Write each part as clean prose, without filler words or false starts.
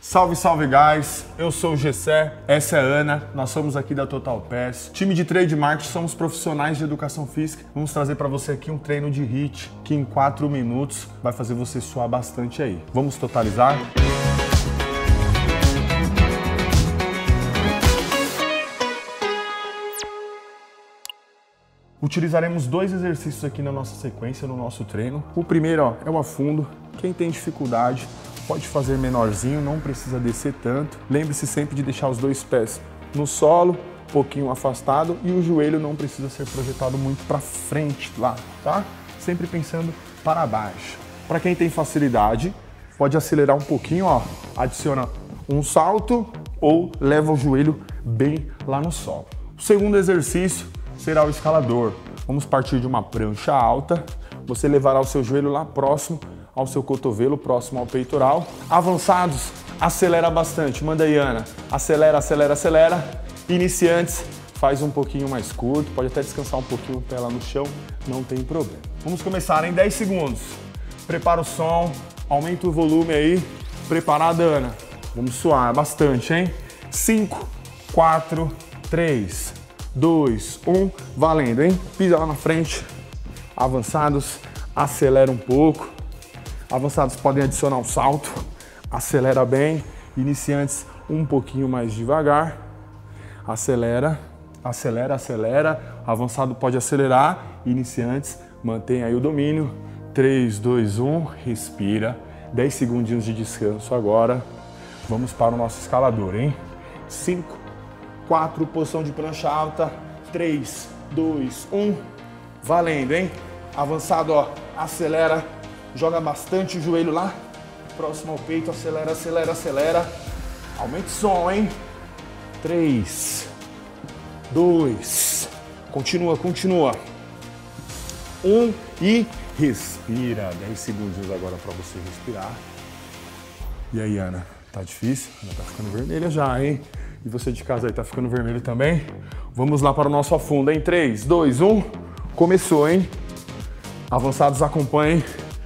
Salve, salve, guys! Eu sou o Gessé, essa é a Ana, nós somos aqui da Total Pass. Time de Trade Marketing, somos profissionais de educação física. Vamos trazer para você aqui um treino de HIIT que em 4 minutos vai fazer você suar bastante aí. Vamos totalizar? Utilizaremos 2 exercícios aqui na nossa sequência, no nosso treino. O primeiro é o afundo. Quem tem dificuldade pode fazer menorzinho, não precisa descer tanto. Lembre-se sempre de deixar os 2 pés no solo, um pouquinho afastado, e o joelho não precisa ser projetado muito para frente lá, tá? Sempre pensando para baixo. Para quem tem facilidade, pode acelerar um pouquinho, ó. Adiciona um salto ou leva o joelho bem lá no solo. O segundo exercício será o escalador. Vamos partir de uma prancha alta, você levará o seu joelho lá próximo ao seu cotovelo, próximo ao peitoral. Avançados, acelera bastante. Manda aí, Ana. Acelera, acelera, acelera. Iniciantes, faz um pouquinho mais curto, pode até descansar um pouquinho o pé lá no chão, não tem problema. Vamos começar em 10 segundos. Prepara o som, aumenta o volume aí. Preparada, Ana? Vamos suar bastante, hein? 5, 4, 3, 2, 1, valendo, hein? Pisa lá na frente. Avançados, acelera um pouco. Avançados podem adicionar um salto, acelera bem. Iniciantes, um pouquinho mais devagar. Acelera, acelera, acelera. Avançado pode acelerar. Iniciantes, mantém aí o domínio. 3, 2, 1, respira. 10 segundinhos de descanso agora. Vamos para o nosso escalador, hein? 5, 4, posição de prancha alta. 3, 2, 1, valendo, hein? Avançado, ó, acelera. Joga bastante o joelho lá, próximo ao peito, acelera, acelera, acelera. Aumente o som, hein? 3, 2, continua, continua. 1 e respira. 10 segundos agora para você respirar. E aí, Ana, tá difícil? Ana tá ficando vermelha já, hein? E você de casa aí, tá ficando vermelho também? Vamos lá para o nosso afundo, hein? 3, 2, 1, começou, hein? Avançados acompanhem.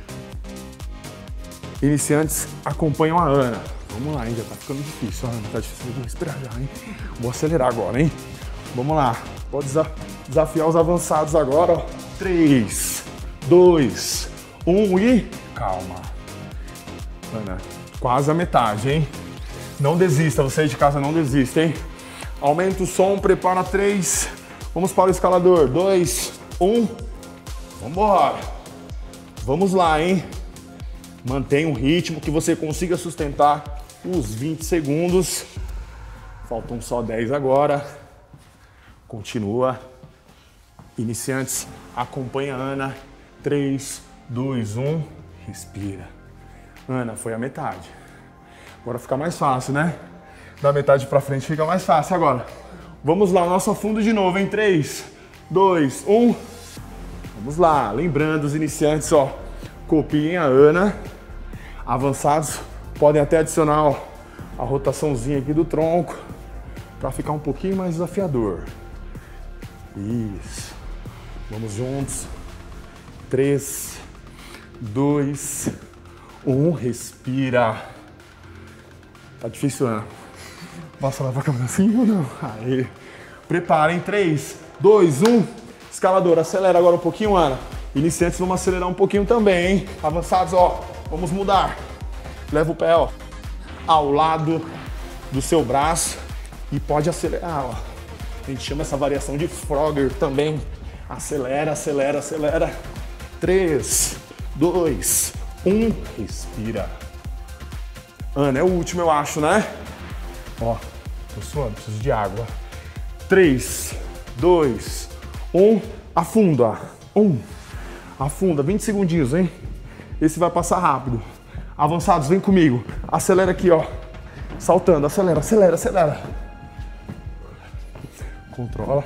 Iniciantes acompanham a Ana. Vamos lá, hein? Já tá ficando difícil. A Ana tá difícil de respirar já, hein? Vou acelerar agora, hein? Vamos lá. Pode desafiar os avançados agora, ó. 3, 2, 1 e calma. Ana, quase a metade, hein? Não desista, você aí de casa não desista, hein? Aumenta o som, prepara 3. Vamos para o escalador. 2, 1. Vambora. Vamos lá, hein? Mantenha um ritmo que você consiga sustentar os 20 segundos. Faltam só 10 agora. Continua. Iniciantes, acompanha a Ana. 3, 2, 1. Respira. Ana, foi a metade. Agora fica mais fácil, né? Da metade pra frente fica mais fácil agora. Vamos lá, nosso afundo de novo, em 3, 2, 1. Vamos lá. Lembrando, os iniciantes, ó, copiem a Ana. Avançados podem até adicionar, ó, a rotaçãozinha aqui do tronco para ficar um pouquinho mais desafiador. Isso. Vamos juntos. 3, 2, 1. Respira. Tá difícil, Ana? Passa lá pra câmera assim ou não? Aí. Preparem. 3, 2, 1. Escalador, acelera agora um pouquinho, Ana. Iniciantes, vamos acelerar um pouquinho também, hein? Avançados, ó, vamos mudar. Leva o pé, ó, ao lado do seu braço e pode acelerar, ó. A gente chama essa variação de Frogger também. Acelera, acelera, acelera. 3, 2, 1, respira. Ana, é o último, eu acho, né? Ó, tô suando, preciso de água. 3, 2, 1, afunda. 1. Afunda, 20 segundinhos, hein? Esse vai passar rápido. Avançados, vem comigo. Acelera aqui, ó. Saltando, acelera, acelera, acelera. Controla.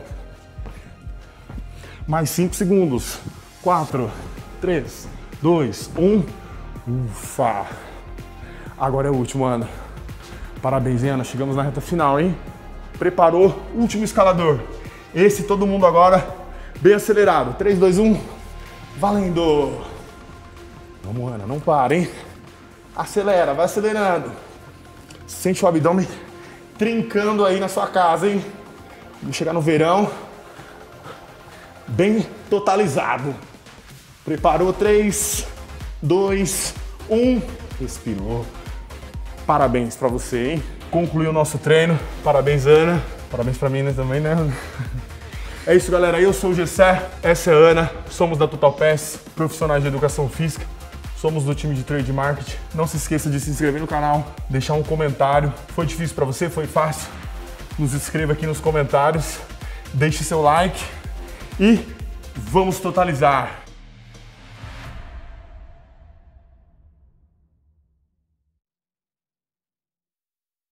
Mais 5 segundos. 4, 3, 2, 1. Ufa. Agora é o último, Ana. Parabéns, hein, Ana? Chegamos na reta final, hein? Preparou? Último escalador. Esse todo mundo agora bem acelerado. 3, 2, 1. Valendo! Vamos, Ana, não para, hein? Acelera, vai acelerando. Sente o abdômen trincando aí na sua casa, hein? Vamos chegar no verão bem totalizado. Preparou? 3, 2, 1. Respirou. Parabéns pra você, hein? Concluiu o nosso treino. Parabéns, Ana. Parabéns pra mim, né, também, né? É isso, galera. Eu sou o Gessé, essa é a Ana. Somos da Total Pass, profissionais de educação física. Somos do time de Trade Marketing. Não se esqueça de se inscrever no canal, deixar um comentário. Foi difícil pra você? Foi fácil? Nos escreva aqui nos comentários. Deixe seu like e vamos totalizar.